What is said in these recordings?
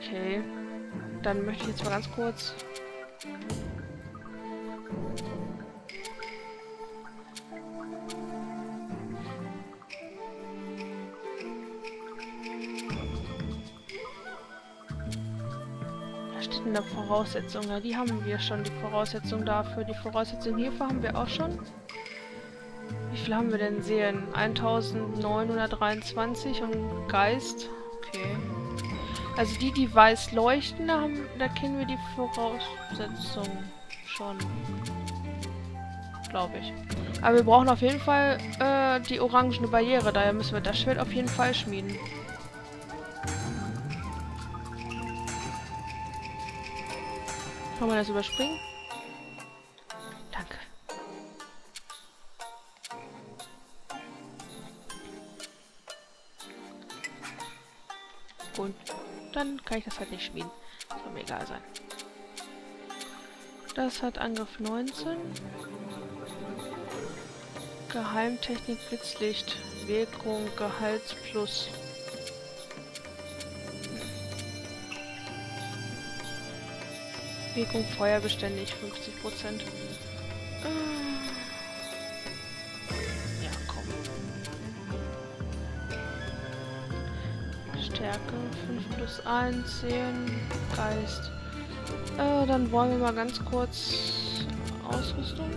Okay. Dann möchte ich jetzt mal ganz kurz... Da steht in der Voraussetzung. Ja, die haben wir schon, die Voraussetzung dafür. Die Voraussetzung hierfür haben wir auch schon. Wie viel haben wir denn Seelen? 1923 und Geist. Okay. Also die weiß leuchten, da kennen wir die Voraussetzung schon. Glaube ich. Aber wir brauchen auf jeden Fall die orangene Barriere. Daher müssen wir das Schwert auf jeden Fall schmieden. Kann man das überspringen? Danke. Und dann kann ich das halt nicht schmieden. Soll mir egal sein. Das hat Angriff 19. Geheimtechnik Blitzlicht. Wirkung Gehalts plus. Wirkung feuerbeständig 50%. Ja, komm. Stärke 5+1, Seelen, Geist. Dann wollen wir mal ganz kurz Ausrüstung.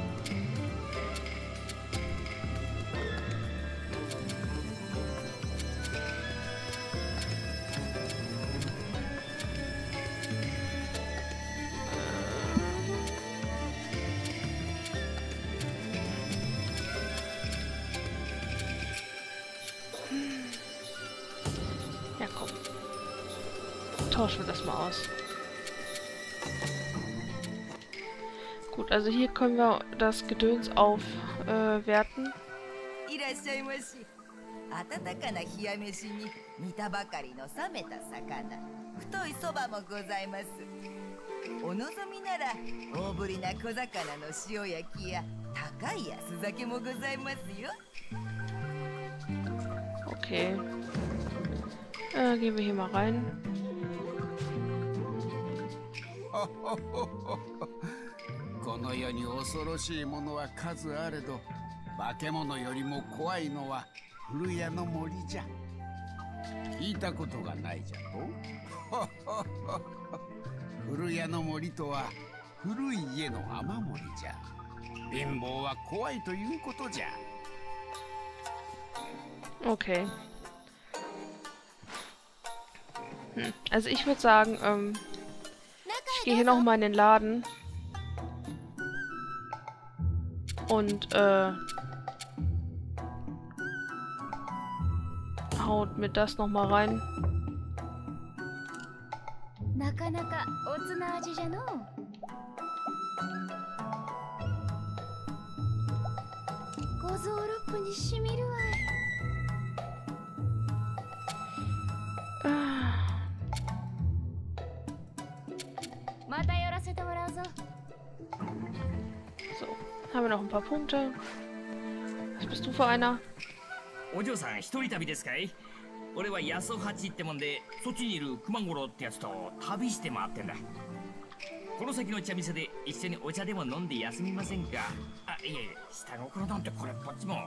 Ja, komm. Tauschen wir das mal aus. Gut, also hier können wir das Gedöns aufwerten. いらっしゃいまし。温かな冷や飯に煮たばかりの冷めた魚、太いそばもございます。お望みなら大ぶりな小魚の塩焼きや高い安酒もございますよ。 Okay. Gehen wir hier mal rein. この世に恐ろしいものは数あれど、化け物よりも怖いのは古谷の森じゃ。聞いたことがないじゃと。古谷の森とは古い家の雨漏りじゃ。貧乏は怖いということじゃ。 Okay. Also ich würde sagen, ich gehe hier nochmal in den Laden. Und, haut mir das nochmal rein. なかなかおつな味じゃのう。五臓六腑にしみるわい。また寄らせてもらうぞ。 So, haben wir noch ein paar Punkte. Was bist du für einer? お嬢さん一人旅ですかい？俺は安尾八ってもんで、そっちにいる熊五郎ってやつと旅して回ってんだ。この先の茶店で一緒にお茶でも飲んで休みませんか？あ、いえ、下心なんてこれっぽっちも。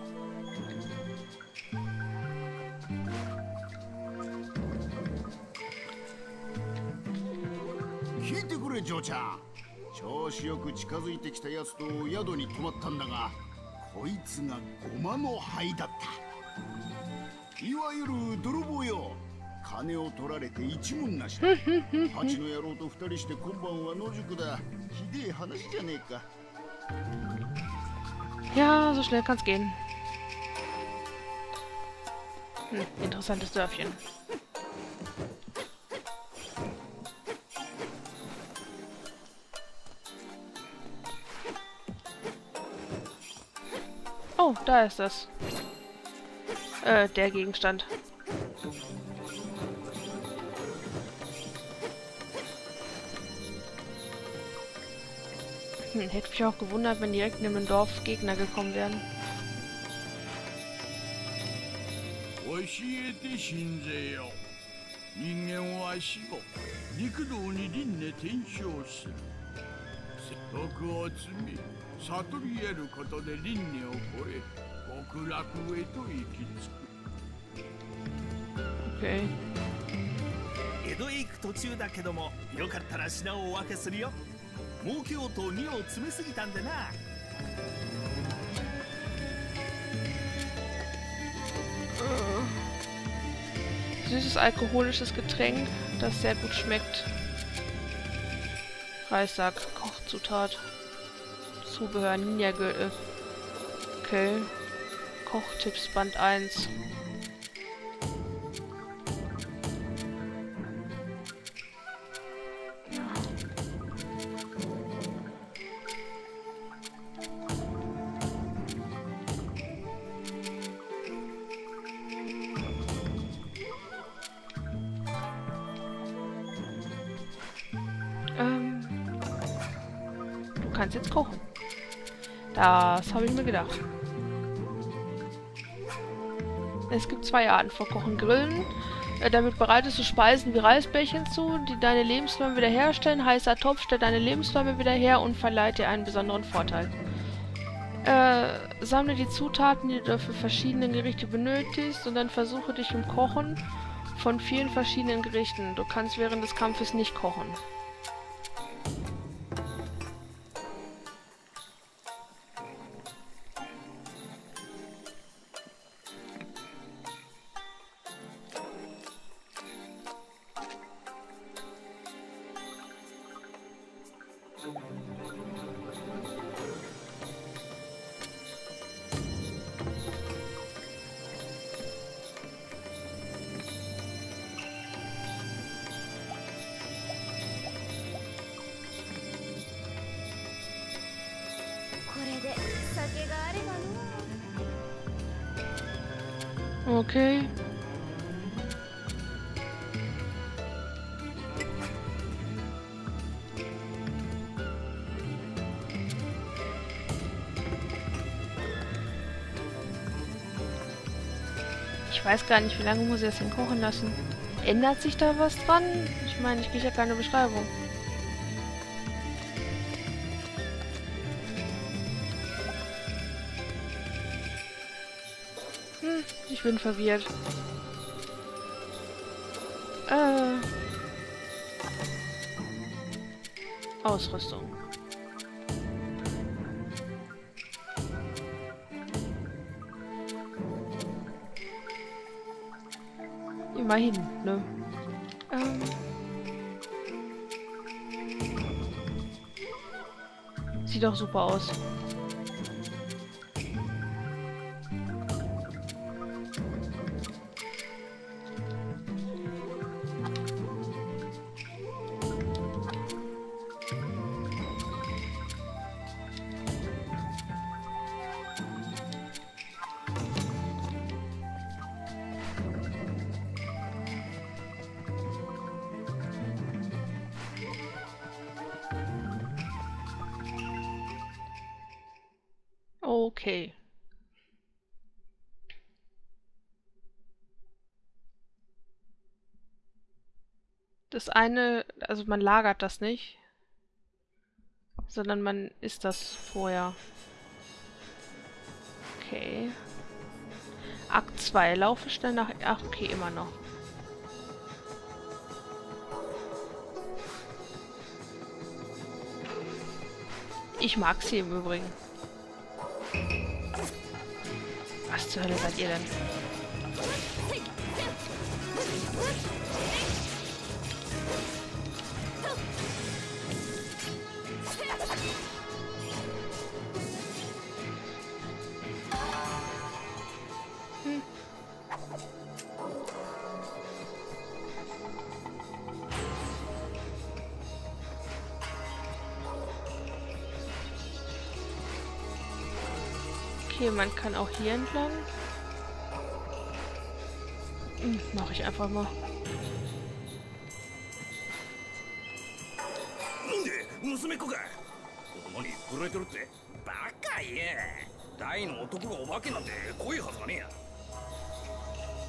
聞いてくれ嬢ちゃん。調子よく近づいてきたやつと宿に泊まったんだが、こいつがゴマの灰だった。いわゆる泥棒よ。金を取られて一文なしだ。八の野郎と二人して今晩は野宿だ。ひでえ話じゃねえか。 Ja, so schnell kann's gehen. Interessantes Dörfchen. Oh, da ist das. Der Gegenstand. Hätte mich auch gewundert, wenn direkt neben dem Dorf Gegner gekommen wären. 教えて信ぜよ。 人間は死後陸道に輪廻転生する。徳を積み悟り得ることで輪廻を超え極楽へと行き着く。 Okay. 江戸へ行く途中だけども、よかったら品をお分けするよ。儲けようと荷を詰めすぎたんでな。 Süßes alkoholisches Getränk, das sehr gut schmeckt. Reissack, Kochzutat. Zubehör, Ninja-Gürtel. Okay. Kochtipps Band 1. Du kannst jetzt kochen. Das habe ich mir gedacht. Es gibt zwei Arten von Kochen. Grillen. Damit bereitest du Speisen wie Reisbällchen zu, die deine Lebenswärme wiederherstellen. Heißer Topf stellt deine Lebenswärme wieder her und verleiht dir einen besonderen Vorteil. Sammle die Zutaten, die du für verschiedene Gerichte benötigst, und dann versuche dich im Kochen von vielen verschiedenen Gerichten. Du kannst während des Kampfes nicht kochen. Okay. Ich weiß gar nicht, wie lange muss ich das denn kochen lassen. Ändert sich da was dran? Ich meine, ich kriege ja keine Beschreibung. Ich bin verwirrt. Ausrüstung. Immerhin, ne? Sieht doch super aus. Okay. Das eine, also man lagert das nicht, sondern man isst das vorher. Okay. Akt 2, laufe schnell nach... Ach, okay, immer noch. Ich mag sie im Übrigen. Was zur Hölle seid ihr denn? Okay, man kann auch hier entlang. Mache ich einfach mal.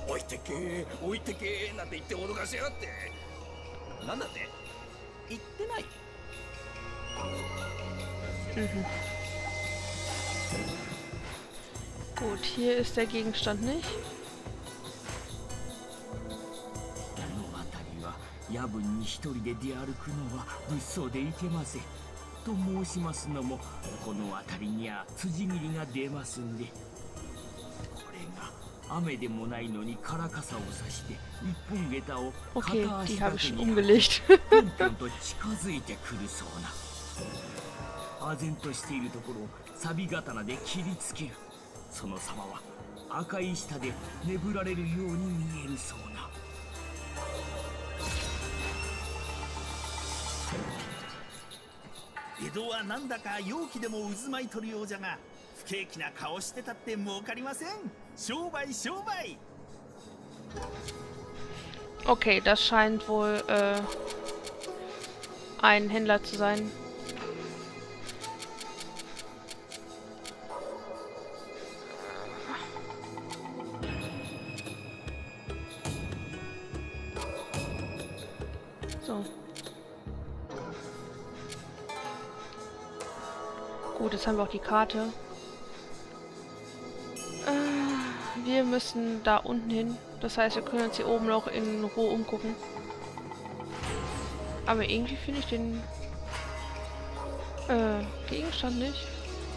置いてけ置いてけなんて言って脅かしやがって。なんだって言ってない。 Gut, hier ist der Gegenstand nicht. 夜分に一人で出歩くのは物騒でいけませんと申しますのも、この辺りには辻切りが出ますんで、これが雨でもないのに空傘を差して一本下駄を片 Okay, 足 die だ habe ich け schon に umgelegt. ぴょんぴょんと近づいてくるそうな。唖然としているところを錆刀で切りつける。その様は赤い舌で眠られるように見えるそうな。 江戸はなんだか陽気でも渦巻いとるようじゃが、不景気な顔してたって儲かりません。商売商売。 Okay, das scheint wohl ein Händler zu sein. So. Gut, jetzt haben wir auch die Karte. Wir müssen da unten hin. Das heißt, wir können uns hier oben noch in Ruhe umgucken. Aber irgendwie finde ich den Gegenstand nicht.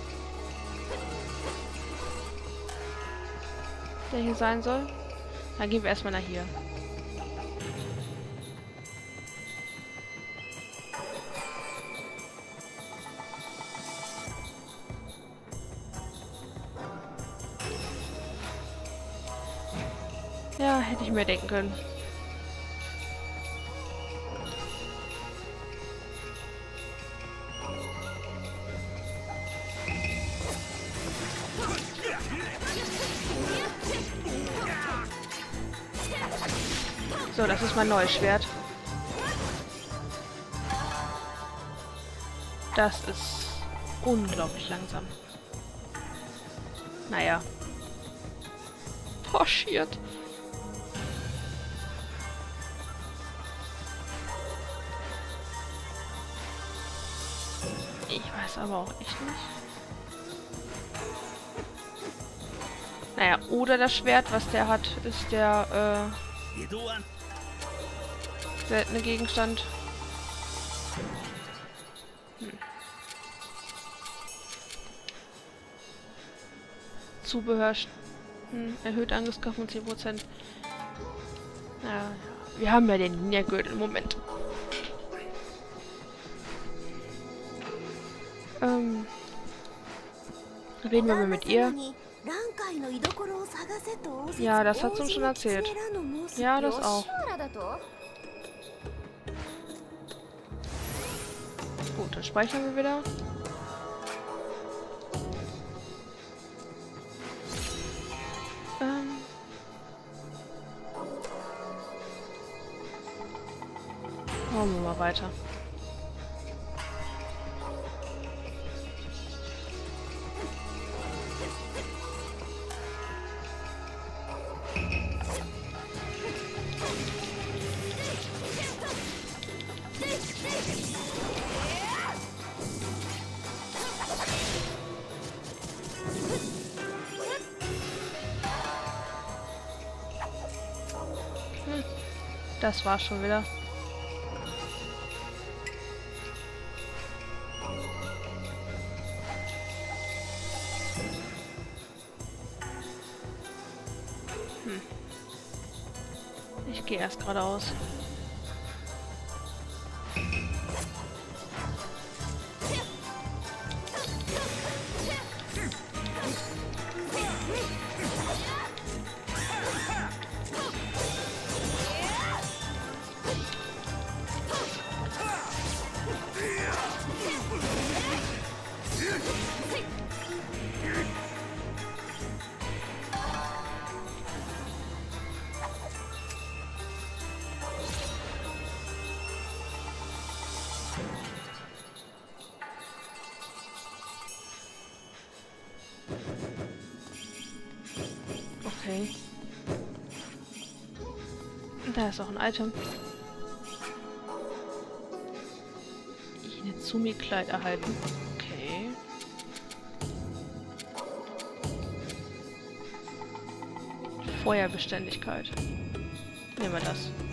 Der hier sein soll. Dann gehen wir erstmal nach hier. Ja, hätte ich mir denken können. So, das ist mein neues Schwert. Das ist unglaublich langsam. Naja. Porschiert. Ich weiß aber auch echt nicht. Naja, oder das Schwert, was der hat, ist der seltene Gegenstand. Zubehör erhöht Angriffskraft um 10%. Ja, wir haben ja den Ninja-Gürtel im Moment. Reden wir mal mit ihr. Ja, das hat sie uns schon erzählt. Ja, das auch. Gut, dann speichern wir wieder. Machen wir mal weiter. Das war's schon wieder. Ich gehe erst geradeaus. Okay. Da ist auch ein Item. Inezumi-Kleid erhalten. Okay. Feuerbeständigkeit. Nehmen wir das.